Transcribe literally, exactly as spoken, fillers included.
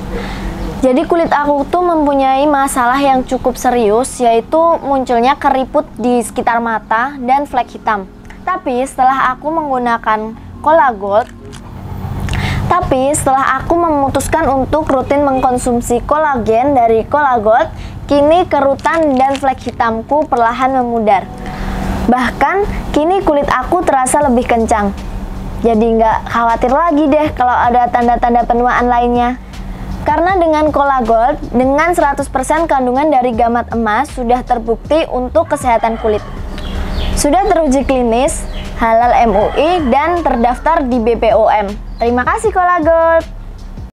Jadi kulit aku tuh mempunyai masalah yang cukup serius, yaitu munculnya keriput di sekitar mata dan flek hitam. Tapi setelah aku menggunakan Colagold, tapi setelah aku memutuskan untuk rutin mengkonsumsi kolagen dari Colagold, kini kerutan dan flek hitamku perlahan memudar. Bahkan kini kulit aku terasa lebih kencang. Jadi nggak khawatir lagi deh kalau ada tanda-tanda penuaan lainnya. Karena dengan Colagold, dengan seratus persen kandungan dari gamat emas sudah terbukti untuk kesehatan kulit. Sudah teruji klinis, halal M U I, dan terdaftar di B P O M. Terima kasih Colagold.